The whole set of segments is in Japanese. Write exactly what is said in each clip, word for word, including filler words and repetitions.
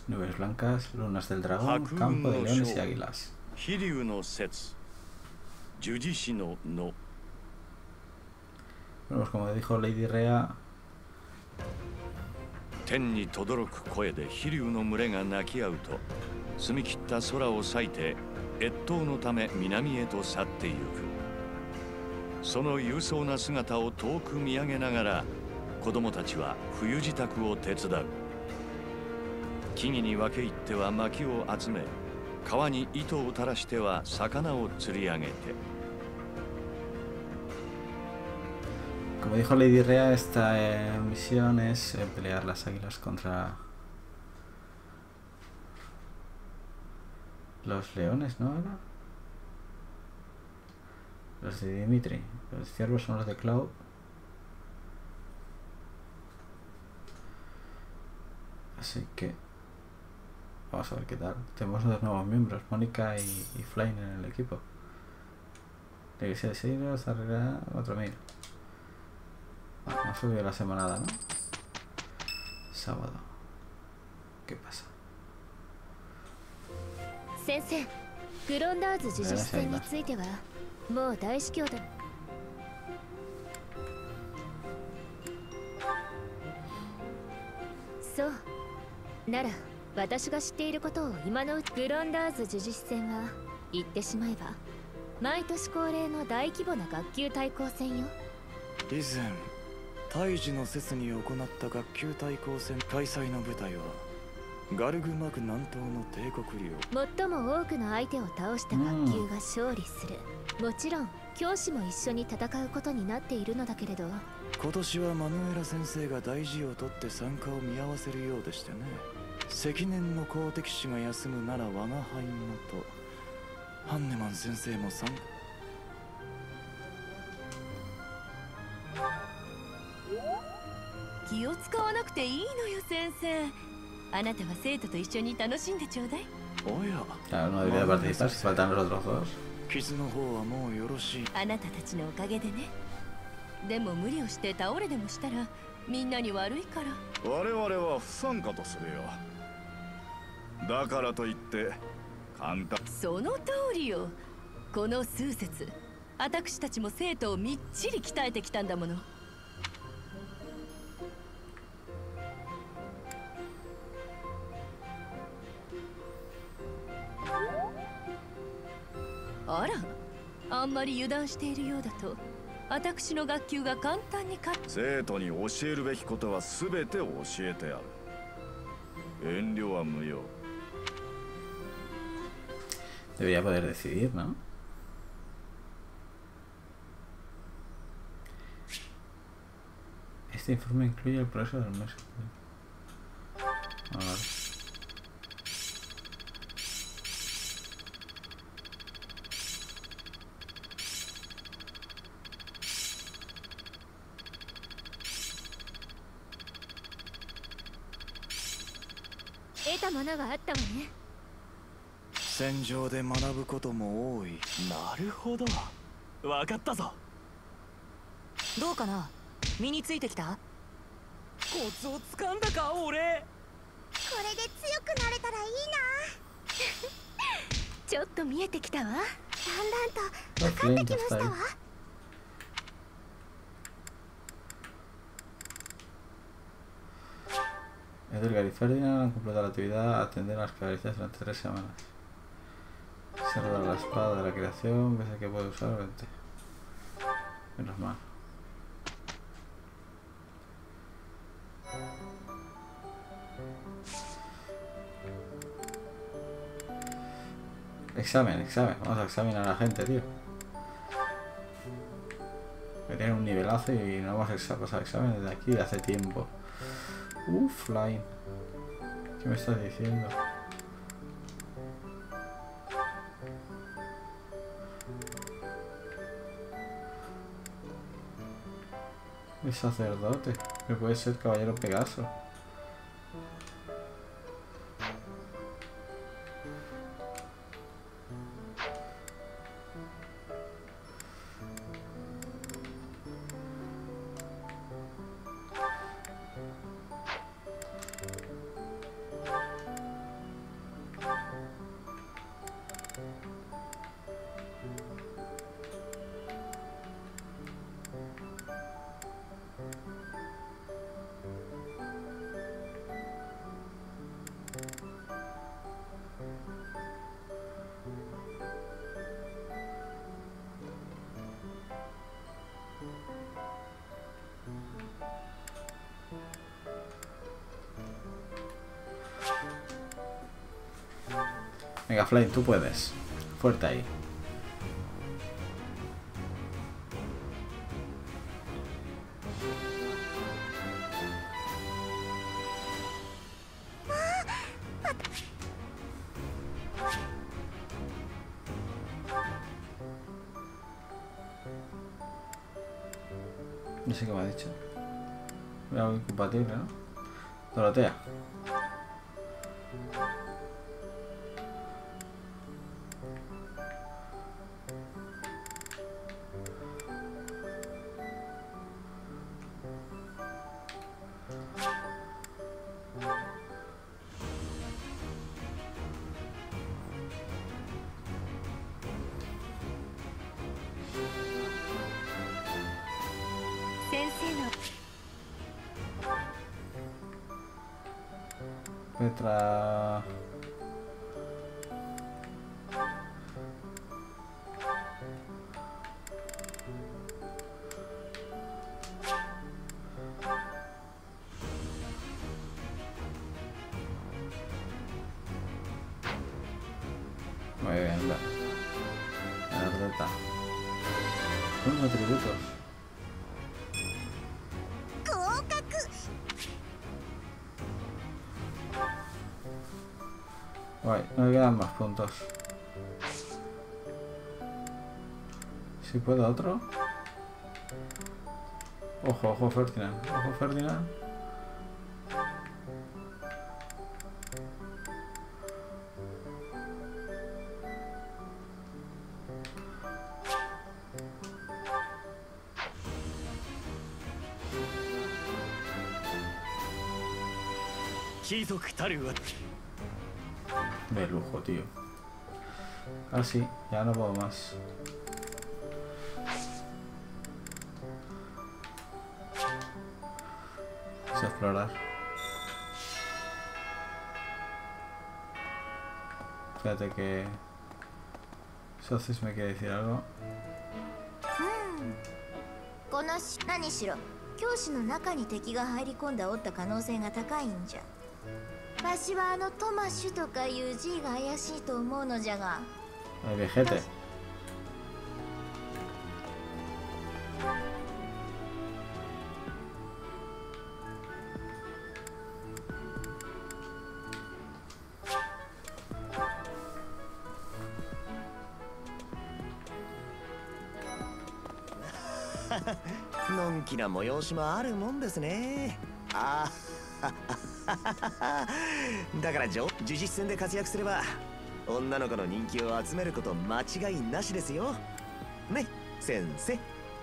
Nubes blancas, lunas del dragón, campo de leones y águilas. Bueno, pues como dijo Lady Rhea, 天に轟く声で飛竜の群れが鳴き合うと、澄み切った空を裂いて越冬のため南へと去ってゆく。その勇壮な姿を遠く見上げながら、子供たちは冬支度を手伝う。木々に分け入っては薪を集め、川に糸を垂らしては魚を釣り上げて。 como dijo Lady Rhea, esta eh, misión es eh, pelear las águilas contra los leones, ¿no? Los de Dimitri. Los ciervos son los de Cloud. Así que vamos a ver qué tal. Tenemos dos nuevos miembros, Mónica y, y Flame en el equipo. La iglesia de Seiros, arregla cuatro mil. Ah, no subió la semanada, ¿no? Sábado. ¿Qué pasa? Sensei, Gronders Jujutsu-senについてはもう大司教だ。そう。なら私が知っていることを今のうちグロンダーズ呪術戦は言ってしまえば毎年恒例の大規模な学級対抗戦よ。 以前胎児の節に行った学級対抗戦開催の舞台はガルグマク南東の帝国領。 最も多くの相手を倒した学級が勝利する。もちろん教師も一緒に戦うことになっているのだけれど、 今年はマヌエラ先生が大事を取って参加を見合わせるようでしてね。積年の公敵士が休むなら我が輩もとハンネマン先生も参加。 気を使わなくていいのよ先生。あなたは生徒と一緒に楽しんでちょうだい。 おや。 Claro, no debería participar si faltan los otros dos. 傷の方はもうよろしい。 あなたたちのおかげでね。でも無理をして倒れでもしたらみんなに悪いから。 我々は不参加とするよ。だからといって簡単。 その通りよ。この数節、私たちも生徒をみっちり鍛えてきたんだもの。あら、あんまり油断しているようだと私の学級が簡単に勝つ。 生徒に教えるべきことは全て教えてやる。遠慮は無用。 Debería poder decidir, ¿no? Este informe incluye el progreso del mes. A ver. Eta manaがあったわね。 戦場で学ぶことも多い。 なるほど、わかったぞ。 どうかな、身についてきた？ コツをつかんだか俺。 これで強くなれたらいいな。ちょっと見えてきたわ。だんだんと分かってきましたわ。 Edgar y Ferdinand han completado la actividad a atender a las caricias durante tres semanas. Se roda la espada de la creación, ves que puede usar veinte. Menos mal. Examen, examen. Vamos a examinar a la gente, tío. Que tiene un nivelazo y no hemos pasado examen desde aquí de hace tiempo. Uff, Line. ¿Qué me estás diciendo? El sacerdote. Que puede ser caballero Pegaso. Venga, Flame, tú puedes. Fuerte ahí. No sé qué me ha dicho. Algo incompatible, ¿no? Dorotea. Petra. Muy bien, va. La ruleta. Unos atributos. Guay, no me quedan más puntos. Si puedo otro. Ojo, ojo Ferdinand. Ojo Ferdinand. De lujo, tío. Ah, sí, ya no puedo más. Vamos a explorar. Espérate que Socis me quiere decir algo. このし何しろ教師の中に敵が入り込んでおった可能性が高いんじゃ。わしはあのトマシュとかいう G が怪しいと思うのじゃが。 El viejete. Ah, のんきな催しもあるもんですね。ああ。だから呪術戦で活躍すれば女の子の人気を集めること間違いなしですよね、先生。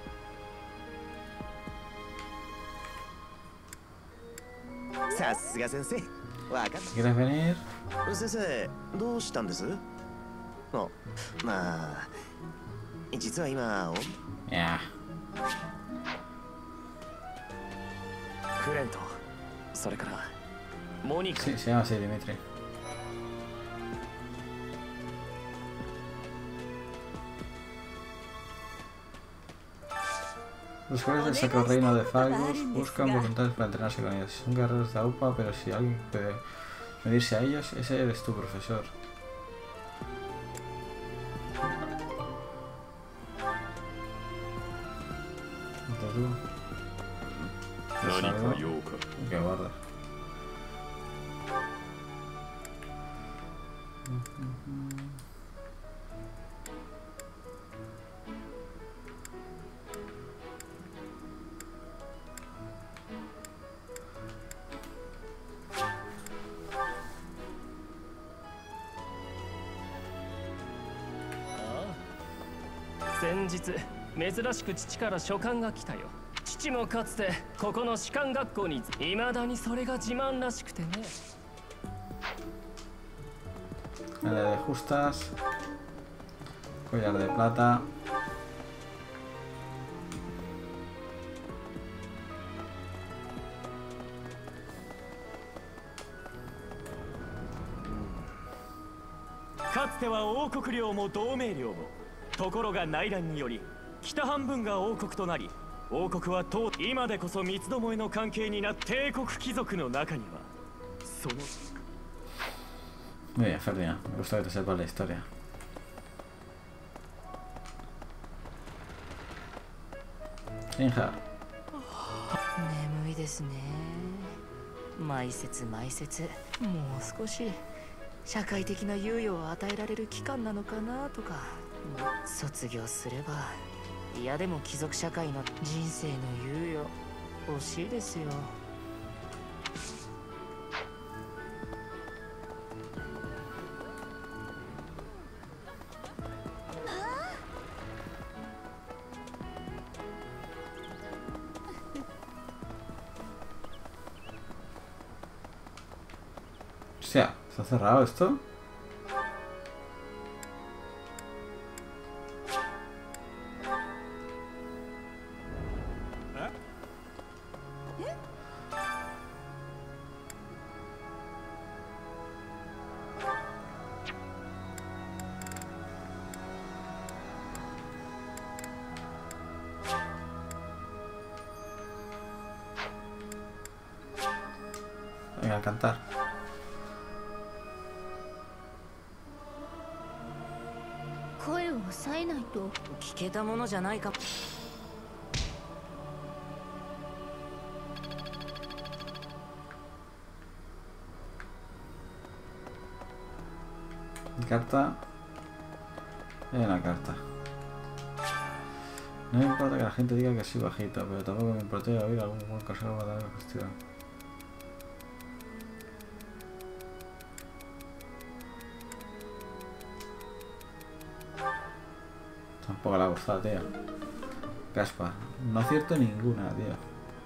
さすが先生、わかった。先生、どうしたんです？あ、まあ実は今いやクレント、それからモニカ。 Sí, se llama así, Dimitri. Los guerreros del Sacro Reino de Fagus buscan voluntarios para entrenarse con ellos. Son guerreros de A U P A, pero si alguien puede medirse a ellos, ese eres tu profesor. Que guarda. Ah. 先日珍しく父から書簡が来たよ。父もかつてここの士官学校にいまだにそれが自慢らしくてね。 Medalla de justas, collar de plata. Mm. かつては王国領も同盟領も、ところが内乱により北半分が王国となり、王国はと今でこそ三つどもえの関係になって帝国貴族の中にはその Muy bien, Ferdinand. Me gusta que te sepas la historia. Inja. 眠いですね。毎節毎節、もう少し社会的な猶予を与えられる期間なのかなとか。卒業すれば、いやでも貴族社会の人生の猶予欲しいですよ。 Hostia, ¿se ha cerrado esto? Venga, a cantar. Carta. Hay una carta. No me importa que la gente diga que soy bajito, pero tampoco me importa oír algún buen consejo para dar la cuestión. Tampoco la ha gustado, tío. Gaspar. No acierto ninguna, tío.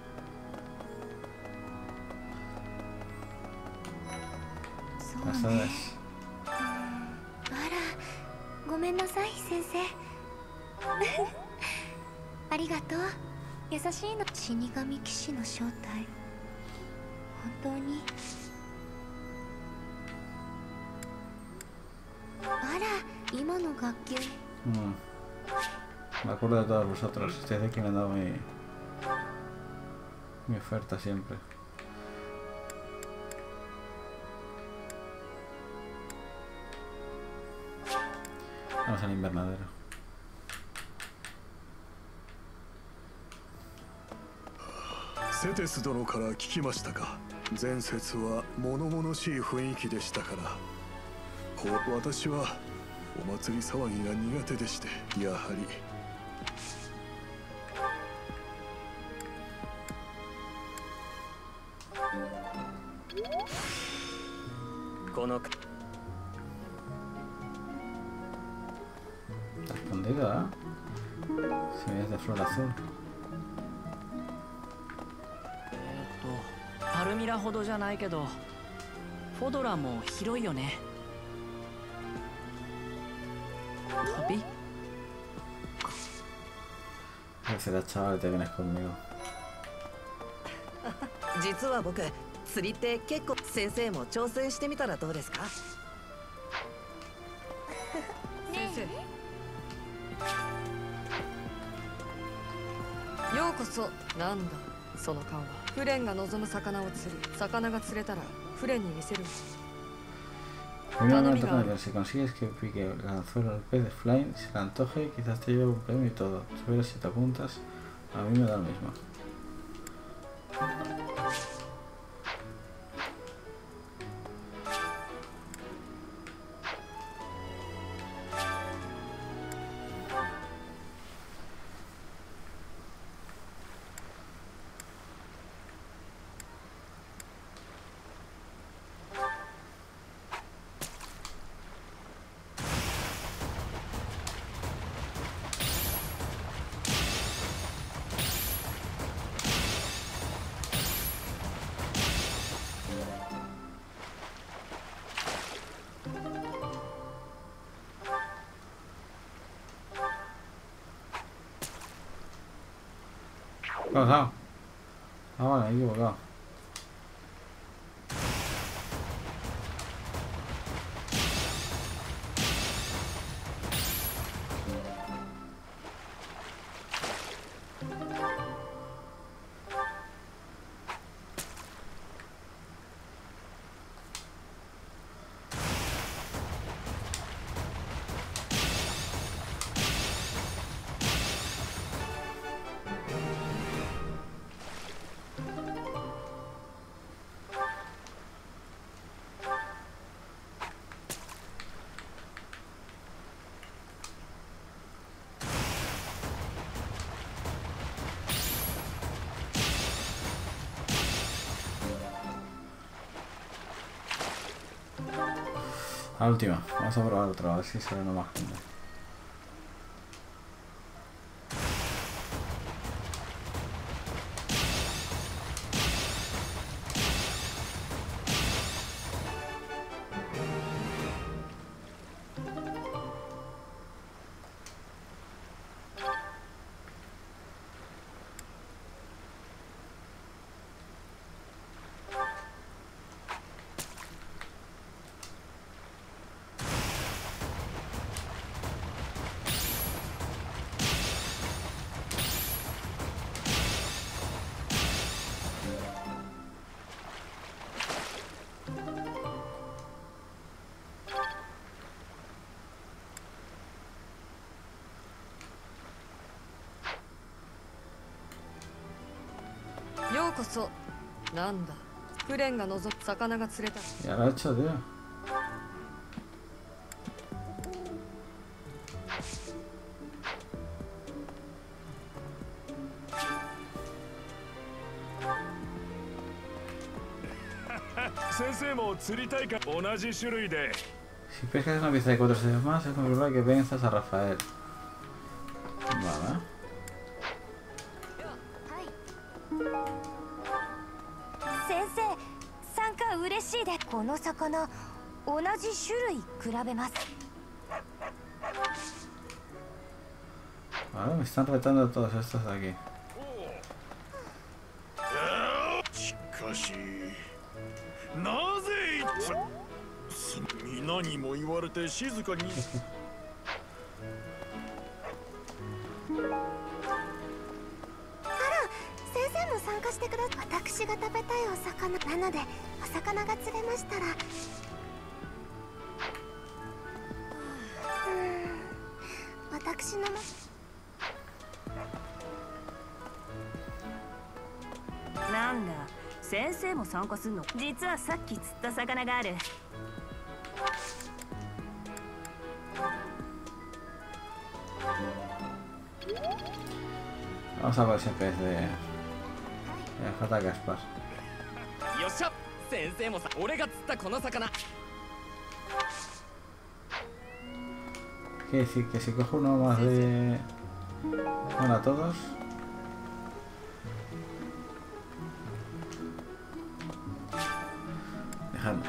Ya sabes. ごめんなさい先生ありがとう優しいの死神騎士の正体本当にあら今の学級 Mm. Me acuerdo de todos vosotros. Estoy de que me han dado mi, mi oferta siempre. Vamos al invernadero. Cetes殿から聞きましたか。前節は物々しい雰囲気でしたから。こう私はお祭り騒ぎが苦手でして、やはり。 この Está escondida, ¿eh? Semillas de flor azul. えっとパルミラほどじゃないけど、フォドラも広いよね。旅 Será chaval, te vienes conmigo. 実は僕釣りって結構先生も挑戦してみたらどうですか。 先生ようこそ。なんだその顔は。フレンが望む魚を釣り、魚が釣れたらフレンに見せる。 Primero me toca ver si consigues que pique el anzuelo al pez de Flame, si le antoje, quizás te lleve un premio y todo. Pero si te apuntas, a mí me da lo mismo. ¿Qué ha pasado? Ah, vale, me he equivocado. La última, vamos a probar otra, a ver si sale uno más grande. ようこそ。なんだ、フレンが望む魚が釣れた。 Ya lo he hecho, tío. 先生も釣りたいか。同じ種類で。 Si pescas una pieza de cuatro veces más, es muy probable que venzas a Rafael. Vale. 先生、参加嬉しいで。この魚、同じ種類比べます。 Vale, me están retando todos estos de aquí. しかし、なぜいつ皆にも言われて静かに。 先生も参加してください。私が食べたいお魚なので、お魚が釣れましたら。うーん、私のも。 なんだ、先生も参加するの？実はさっき釣った魚がある。 Vamos a ver si en vez de... Me falta Gaspar. よっしゃ、先生もさ、俺が釣ったこの魚。 Quiere decir que si cojo uno más de... Bueno, a todos. Dejadme.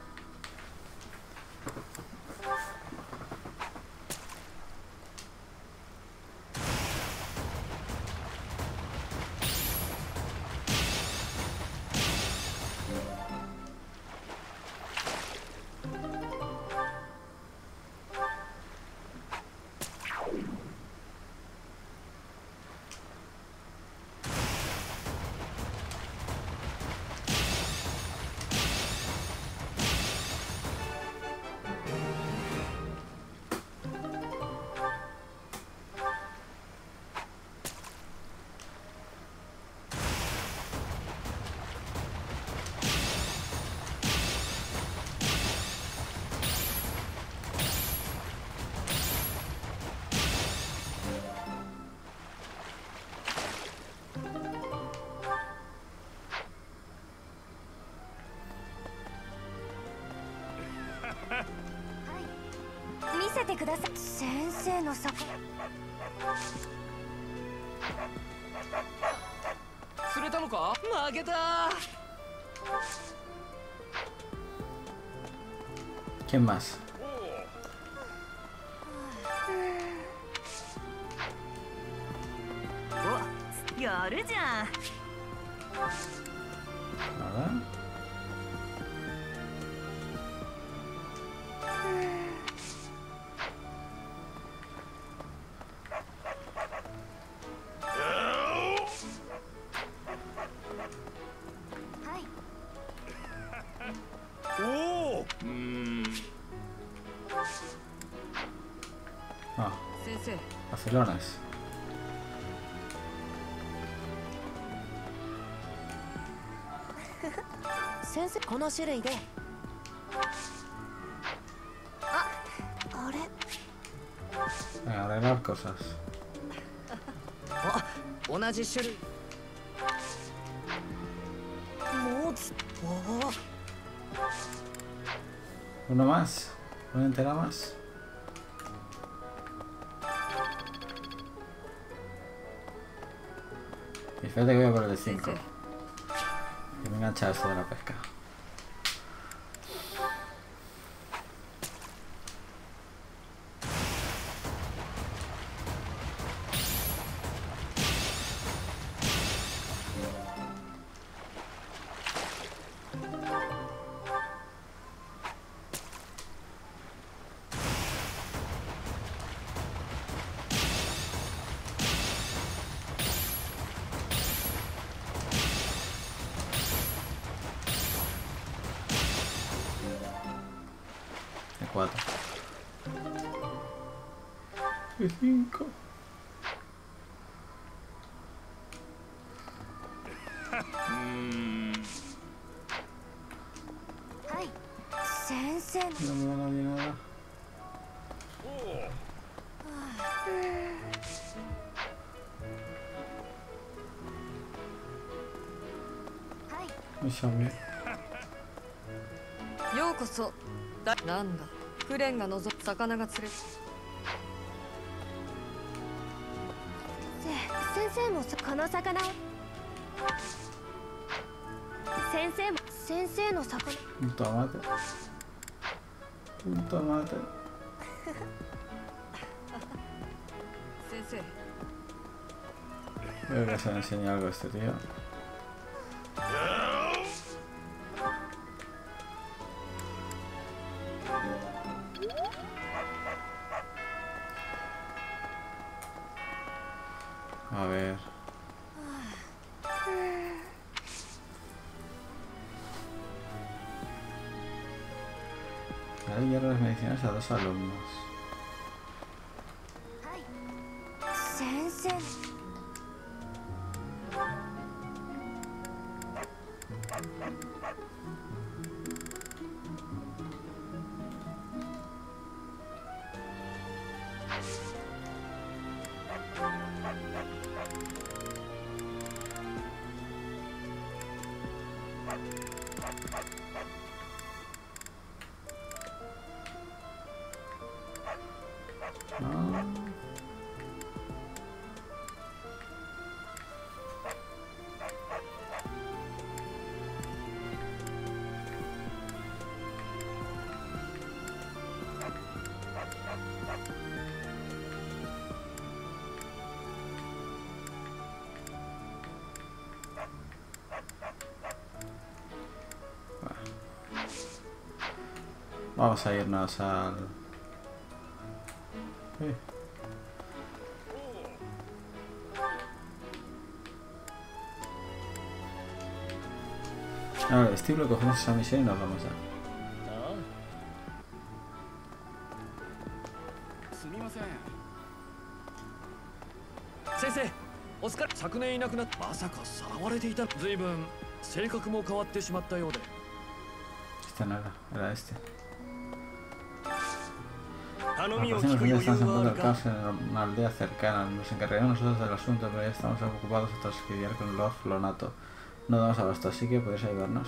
はい、見せてください。先生の魚。 釣れたのか？負けた。 ¿Quién más? お、やるじゃん。 ¿Verdad? Ah, Barcelonas. 先生、この種類で。あ、あれ。 Arreglar cosas. あ、同じ種類。もうつ、おお。 Uno más. ¿Una entera más? Y fíjate que voy a por el de cinco. Que me engancha esto de la pesca. cuatro y cinco. Ay, sensei. No me da nadie nada. Me llamé. ようこそ。だなんだ。フレンが望む魚が釣れ。 先生もこの魚を。先生も先生の魚。 Un tomate. Un tomate. 先生。 Veo que se le enseña algo a este tío. A ver. Hay hierbas medicinales a dos alumnos. Sensei. Vamos a irnos al... Eh. Ahora el vestíbulo, cogemos esa misión y nos vamos ya. 先生、お疲れ。昨年いなくなった。まさかさらわれていた。随分性格も変わってしまったようで。 Este no era, era este. 頼みを Los 聞く vecinos 余 están 裕はあ sembrando る el か。 caos en una aldea cercana. Nos encargaremos nosotros del asunto, pero ya estamos ocupados tras lidiar con Lord Flonato. No damos abasto, así que podéis ayudarnos.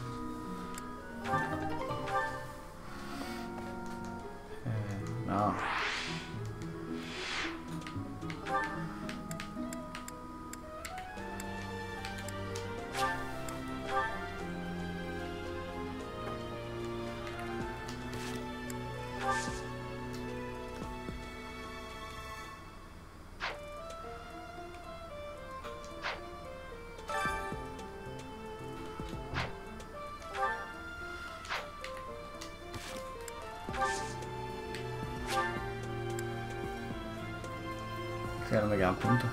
Eh, no. Que ahora me quedan puntos.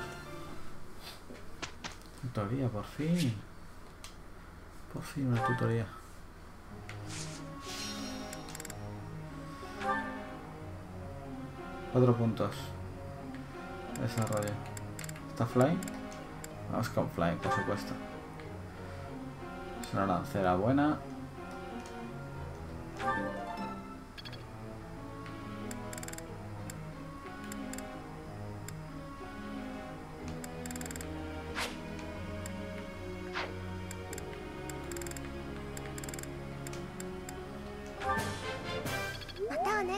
Tutoría, por fin. Por fin una tutoría. Cuatro puntos. Desarrollo. ¿Está Flying? Vamos con Flying, por supuesto. Es una lancera buena. 願い。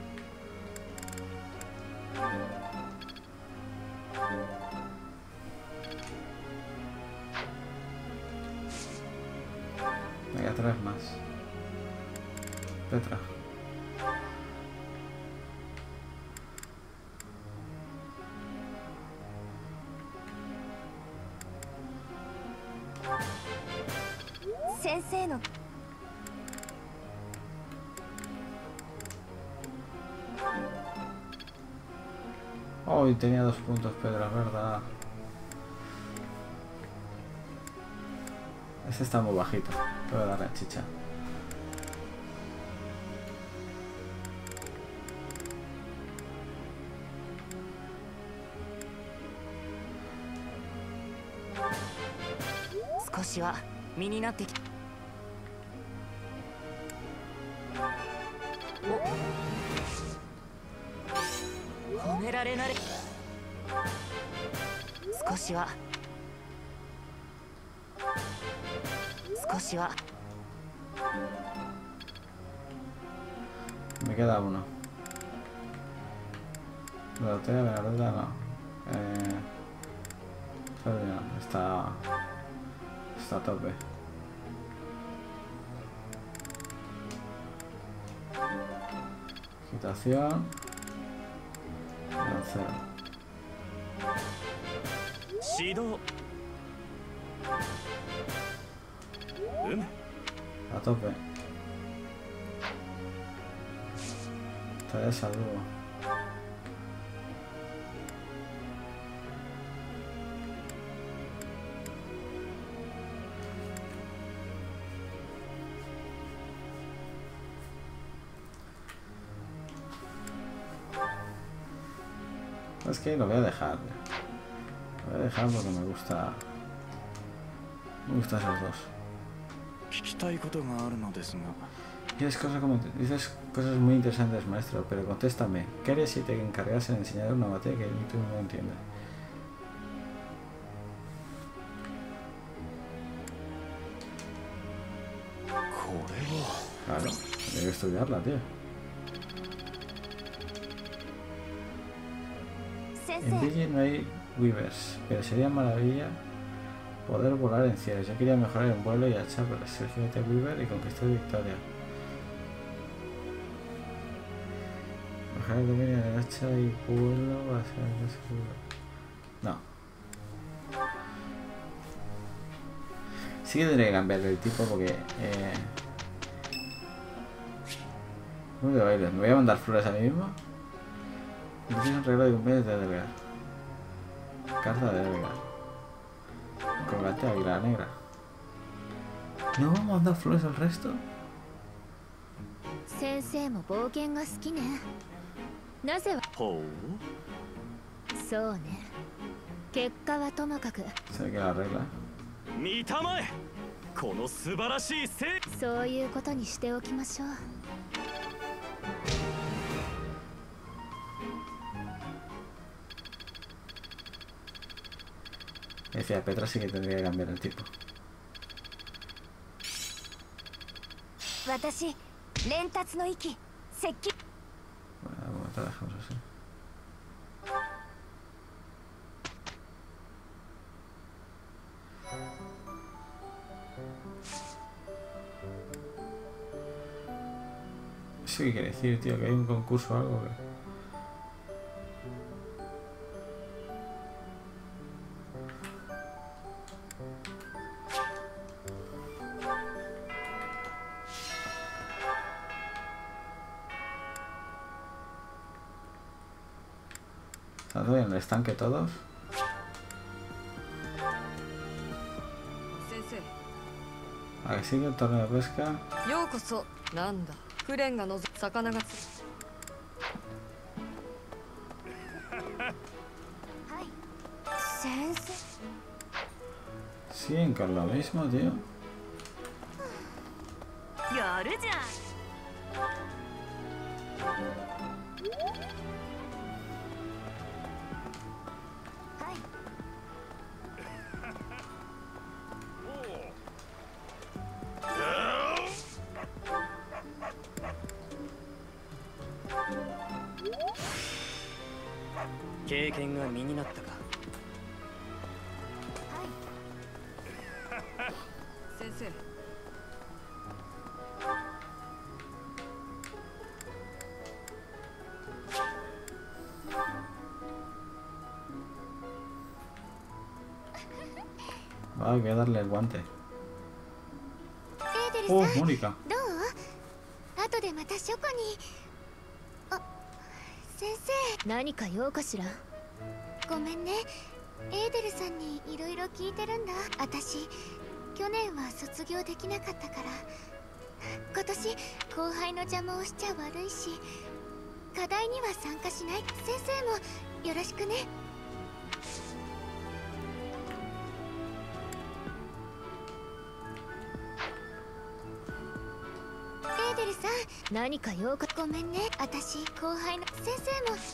Voy a traer más. Petra. Sensei no. Oh, y tenía dos puntos Pedro, es verdad. Este está muy bajito. Voy a darle chicha. Me queda uno. La botella de la verdad no. Eh, está, está a tope. Quitación. Cero. A tope. Tarea de salud. Es que lo voy a dejar. Lo voy a dejar porque me gusta. Me gustan esos dos. Dices cosas, como, dices cosas muy interesantes, maestro, pero contéstame. ¿Qué harías si te encargasen de enseñar una materia que ni tú no entiendes? Claro, hay que estudiarla, tío. En Digi no hay Weavers, pero sería maravilla poder volar en cielos. Yo quería mejorar en vuelo y hacha, pero Sergio Weaver y conquistar victoria. Mejorar el dominio de hacha y vuelo va a ser seguro. No. Sí que tendría que cambiarle el tipo porque... Eh... Muy de baile. ¿Me voy a mandar flores a mí mismo? Entonces un regalo de cumpleaños de Edgar. Carta de Edgar. Colgate águila negra. ¿No vamos a mandar flores al resto? Senseiも冒険が好きね。なぜ？ほう。そうね。結果はともかく。 Sé que la regla. 見たまえ。この素晴らしいせい。 そういうことにしておきましょう。 Decía, Petra sí que tendría que cambiar el tipo. 私、連達の息、接近。 Bueno, te dejamos así. ¿Eso qué quiere decir, tío? ¿Que hay un concurso o algo? ¿Qué? ¿Están en el estanque todos? A que sigue el torneo de pesca. Siguen con lo mismo, tío. 経験が身になったか。 先生。 Ah, voy a darle el guante. エーデルさん、 Oh, Mónica. どう？後でまた書庫に。あ、先生。 何か用かしら。 ごめんね。エーデルさんにいろいろ聞いてるんだ。私、去年は卒業できなかったから。今年後輩の邪魔をしちゃ悪いし、課題には参加しない。先生もよろしくね。エーデルさん、 何か用か。 ごめんね。私後輩の先生も。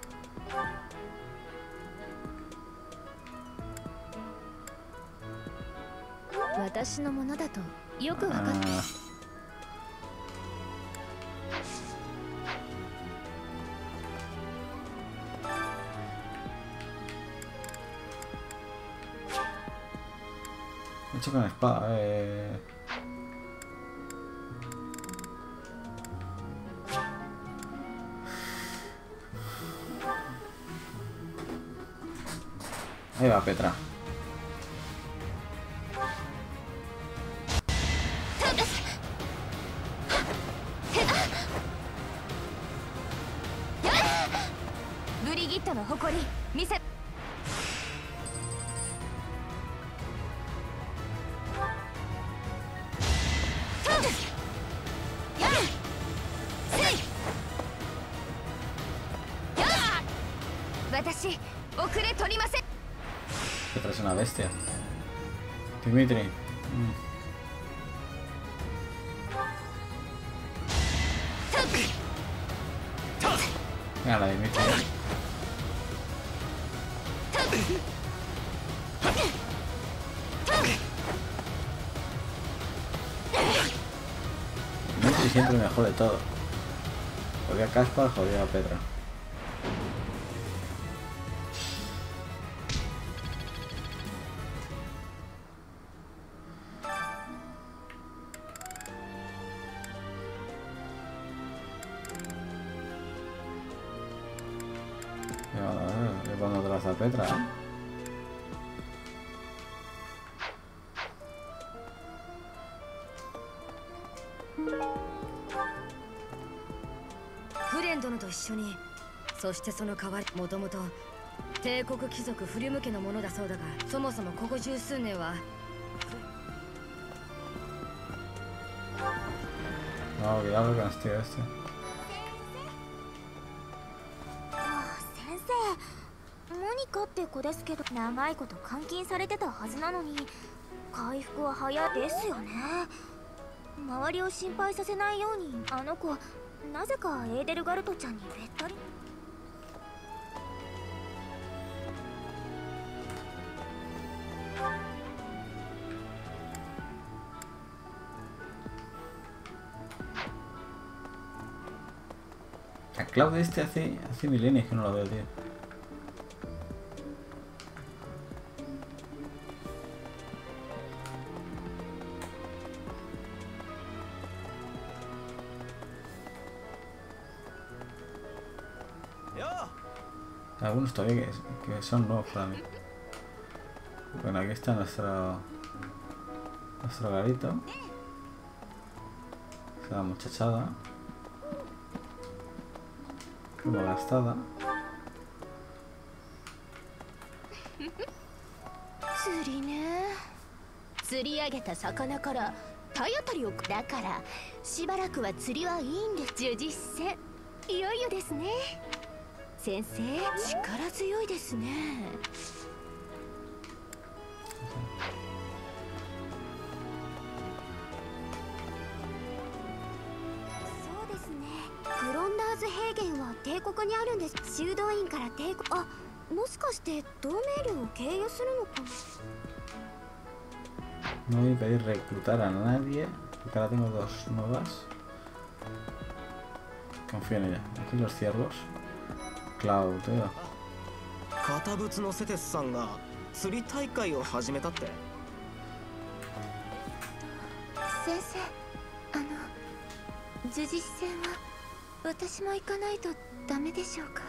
私のものだとよくわかって。 Hecho con espada, eh... Ahí va Petra. Petra es una bestia. Dimitri. Mm. Venga, la Dimitri. Dimitri siempre me jode todo. Jodía a Caspar, jodía a Petra. Llevando atrás a Petra, ¿eh? フレン殿と一緒に、そしてその代わり、もともと帝国貴族フリュム家のものだそうだが、そもそもここ十数年は。 No, cuidado con este este. 先生、モニカって子ですけど、長いこと監禁されてたはずなのに回復は早いですよね。周りを心配させないように、あの子なぜかエーデルガルトちゃんにべったり。 A Cloud este hace, hace milenios que no lo veo, tío. Algunos todavía que, que son nuevos para mí. Bueno, aquí está nuestro nuestro garito. Esa muchachada. Como gastada. 釣りね。釣り上げた魚から体当たりを。だからしばらくは釣りはいいんです。呪実戦いよいよですね。先生、力強いですね。 そうですね。グロンダーズ平原は帝国にあるんです。修道院から帝国、あ、もしかして同盟領を経由するのかな。 No voy a pedir reclutar a nadie, porque ahora tengo dos nuevas. Confío en ella. Aquí los ciervos. Cloud, tío. 堅物のセテスさんが釣り大会を始めたって。 先生、あの呪実戦は私も行かないとダメでしょうか。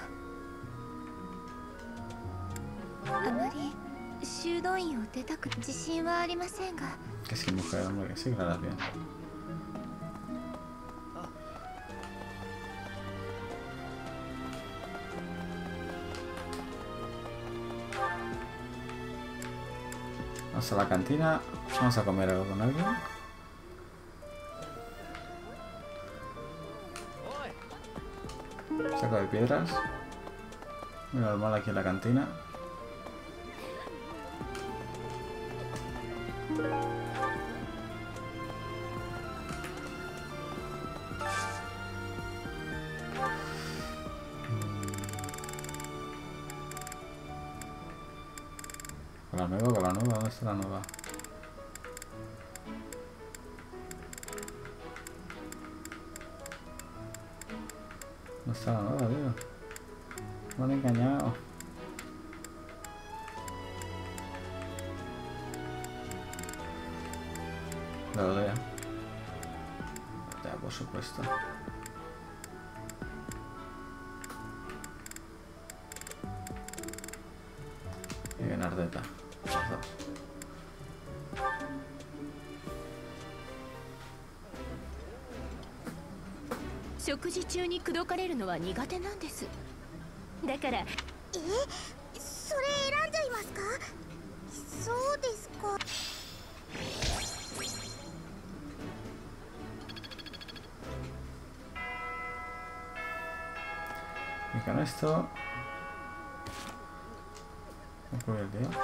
あまり修道院を出たく自信はありませんが。 Que si mujer, hombre, que sí, que la harás bien. Vamos a la cantina, vamos a comer algo con alguien. Saco de piedras. Muy normal aquí en la cantina. Con la nueva, con la nueva, ¿dónde está la nueva? ¿Dónde está la nueva, tío? Me han engañado. La aldea. Ya, por supuesto. Y bien Ardeta. Las dos. 食事中に口説かれるのは苦手なんです。だから。え、 それ選んじゃいますか？そうですか。 Y con esto ¿concluye el día?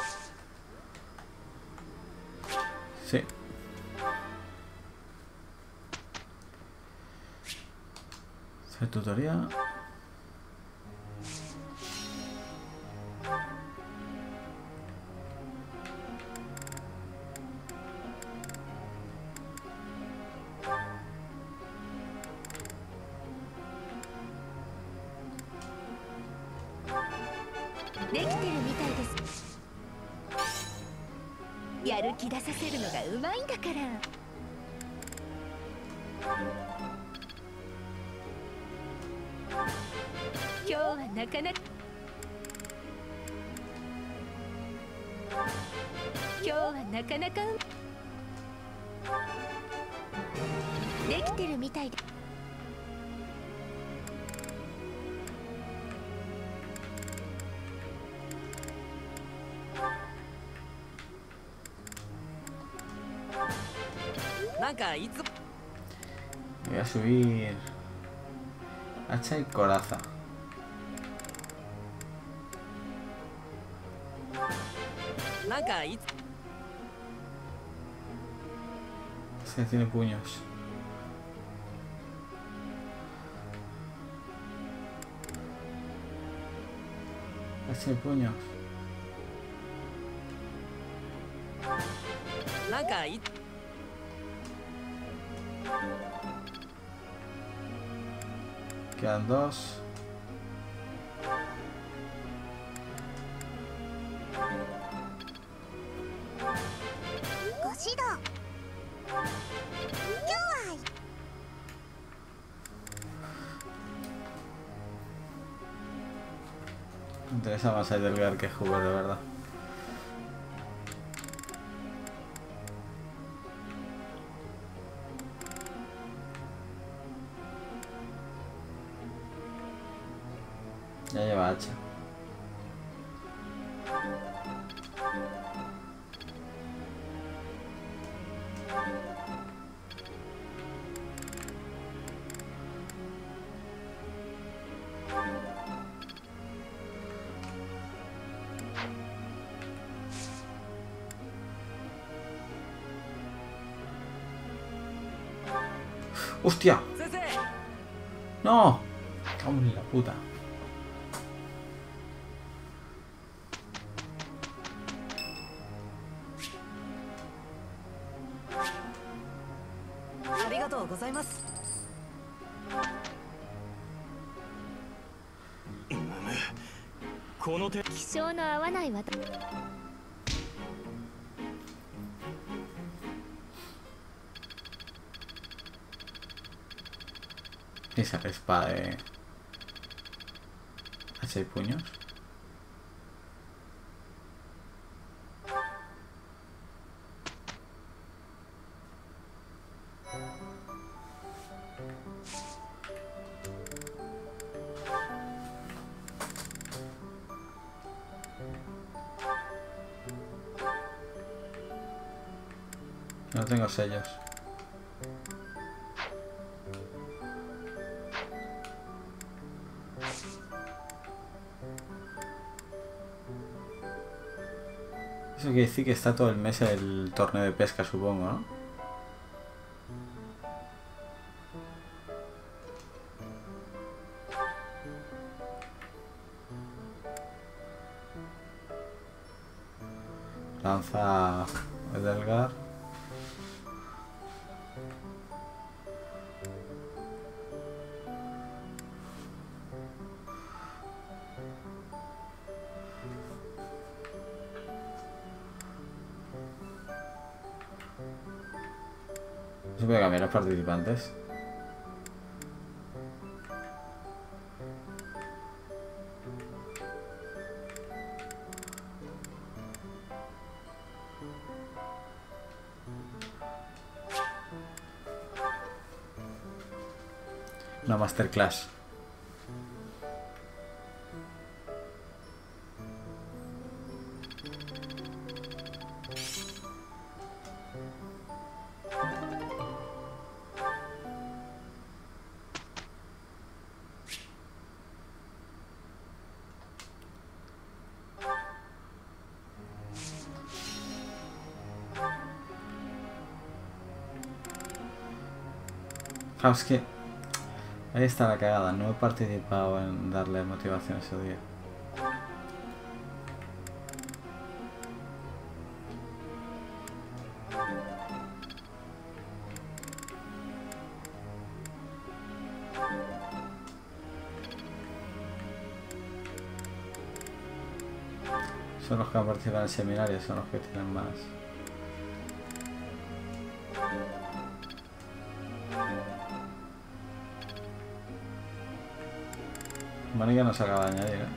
Sí. Hacer tutoría. Voy a subir hacha y coraza. Se tiene puños. Hacha y puños. Quedan dos. Me interesa más Heidelberg que Hoover, de verdad. Ya lleva hacha. ¡Hostia! ¡No! ¡Vamos en la puta! 気性の合わないわ。 Esa espada de a seis puños. No tengo sellos. Eso quiere decir que está todo el mes el torneo de pesca, supongo, ¿no? Lanza Edelgar. Se puede cambiar los participantes. Una masterclass. Ah, es que ahí está la cagada, no he participado en darle motivación ese día. Son los que han participado en el seminario, son los que tienen más. Mónica nos acaba de añadir, ¿eh?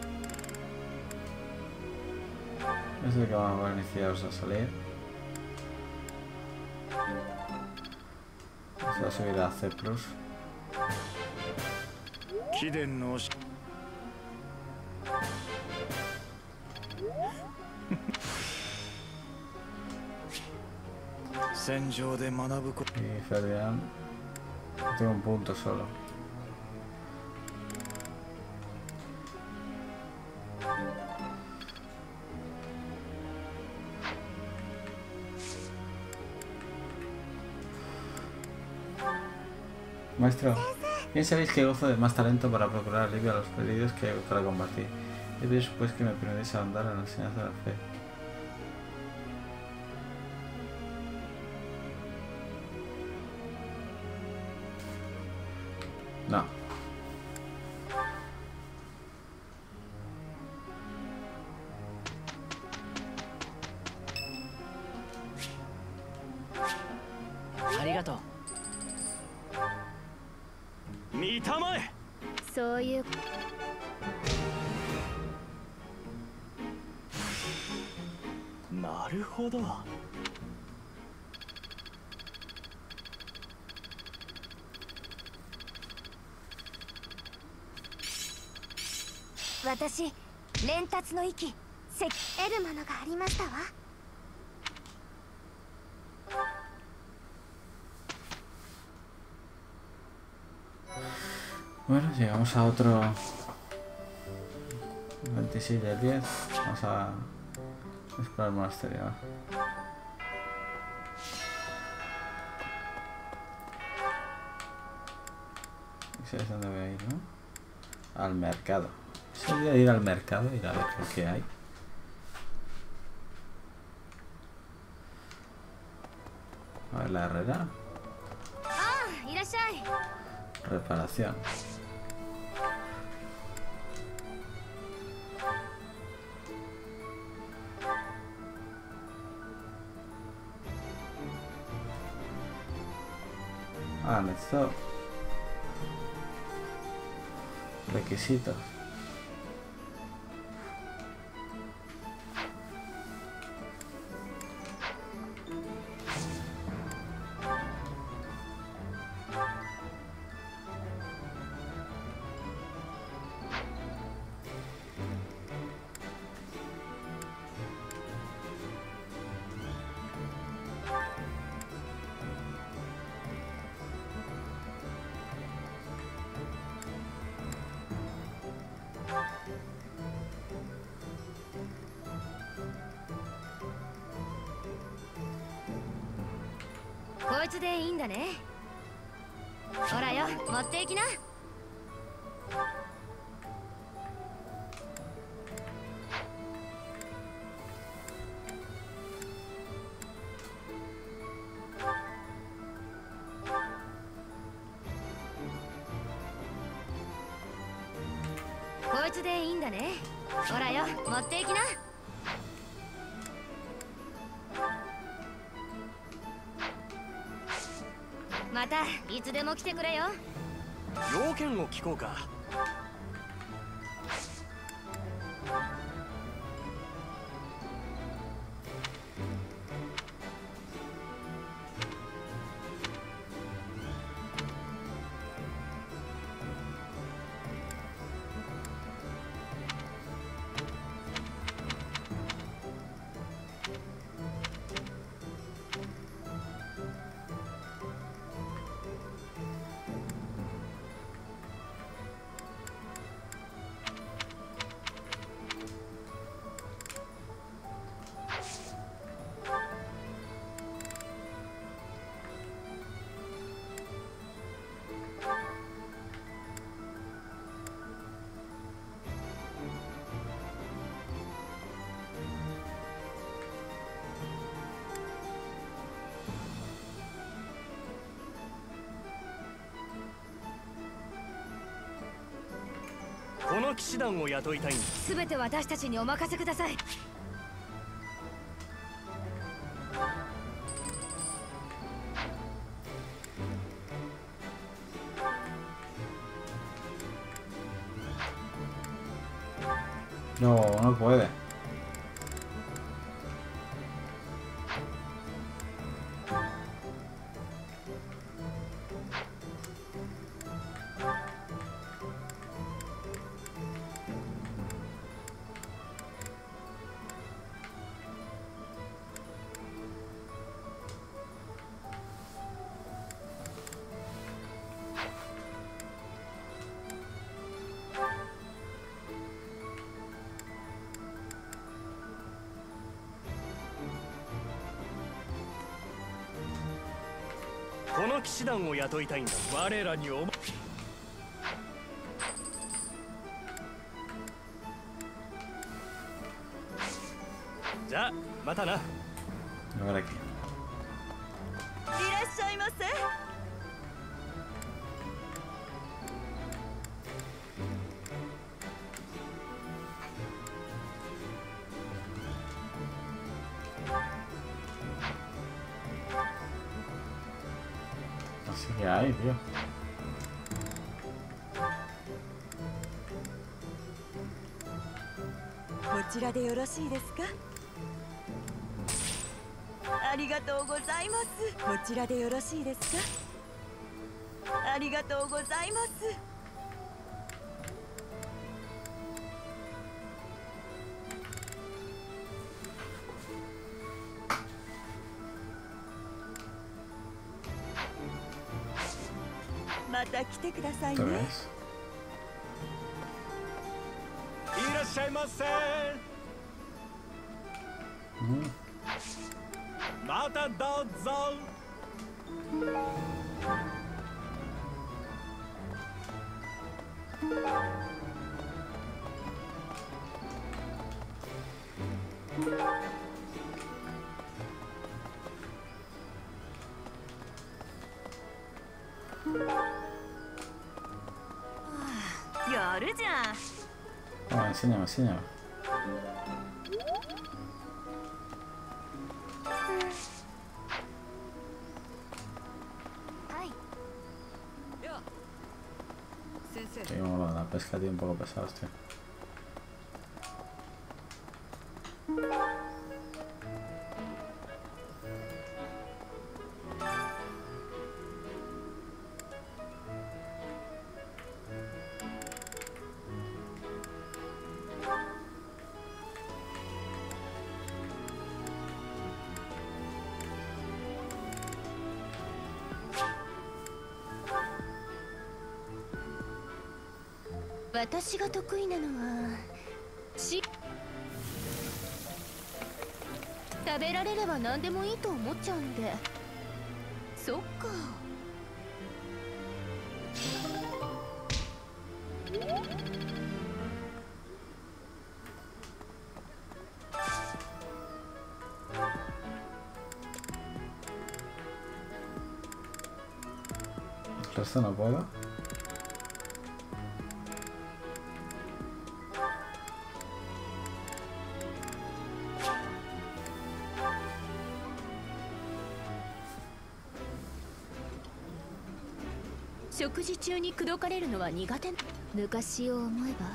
Es el que vamos a iniciaros a salir. Se va a subir a C plus. Y Ferdinand. Tengo un punto solo. Maestro, bien sabéis que gozo de más talento para procurar alivio a los perdidos que para combatir. Y pido pues que me permitáis ahondar en la enseñanza de la fe. No. Arigato. 見たまえ。 そういうなるほど。 私、連達の息、せ得るものがありましたわ。 Bueno, llegamos a otro veintiséis del diez. Vamos a explorar el monasterio. ¿Sabes dónde voy a ir, no? Al mercado. Sería ir al mercado y ir a ver qué hay. A ver la herrera. Ah, irashai. Reparación. Ah, necesito requisitos. こいつでいいんだね。ほらよ、持っていきな。こいつでいいんだね。ほらよ、持っていきな。またいつでも来てくれよ。 要件を聞こうか。この騎士団を雇いたいんだ。 すべて私たちにお任せください。 No, no puede. この騎士団を雇いたいんだ。我らにおまじゃあまたな。 Ahora aquí. いらっしゃいませ。 Así que hay, tío. こちらでよろしいですか。ありがとうございます。こちらでよろしいですか。ありがとうございます。また来てくださいね。 ¿Otra vez? いらっしゃいませ。 Mm. またどうぞ。 やるじゃん。 Oh, enséñame, enséñame. Sí, bueno, la pesca tiene un poco pesado, tío. 私が得意なのはし食べられれば何でもいいと思っちゃうので。そっか。 El resto no puedo. 食事中に口説かれるのは苦手。昔を思えば。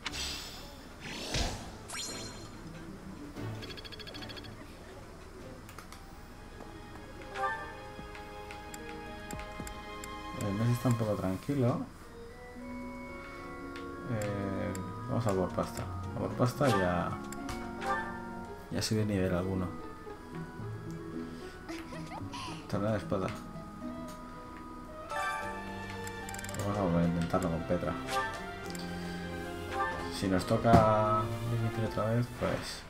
El mes está un poco tranquilo. Eh, vamos a por pasta. A por pasta ya. Ya sube nivel alguno. Torneo de espada. Vamos a intentarlo con Petra. Si nos toca dimitir otra vez, pues...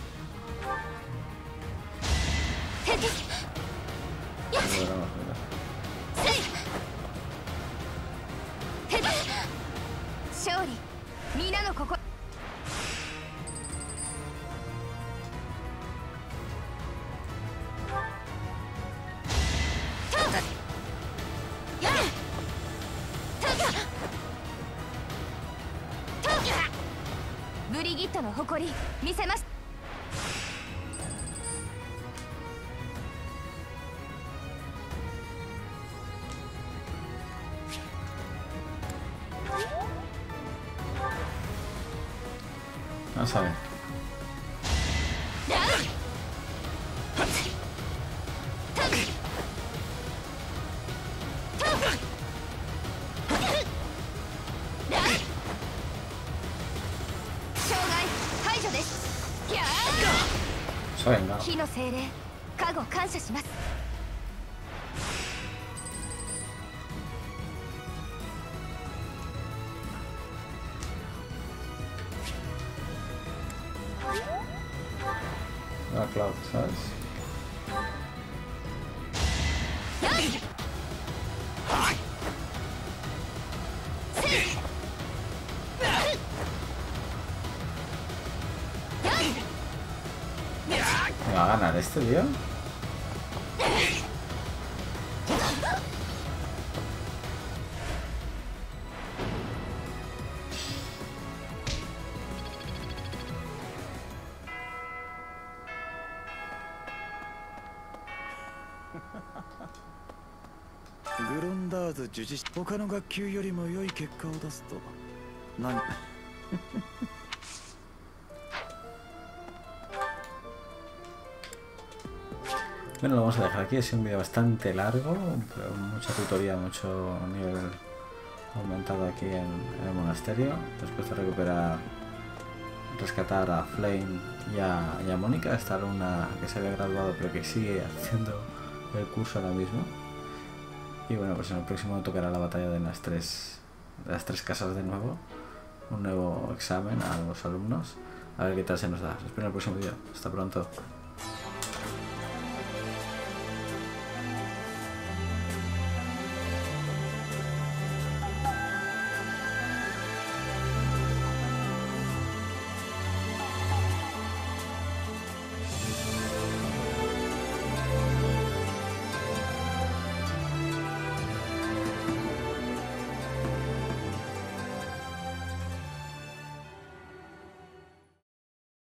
Vamos a ver. Venga. La Cloud, ¿sabes? ¿Me va a ganar este, tío? Grondards 呪術他の学級よりも良い結果を出すと何 Bueno, lo vamos a dejar aquí. Es un vídeo bastante largo, pero mucha tutoría, mucho nivel aumentado aquí en, en el monasterio. Después de recuperar, rescatar a Flame y a, y a Mónica, esta alumna que se había graduado pero que sigue haciendo el curso ahora mismo. Y bueno, pues en el próximo tocará la batalla de las tres, de las tres casas de nuevo. Un nuevo examen a los alumnos. A ver qué tal se nos da. Os espero en el próximo vídeo. Hasta pronto.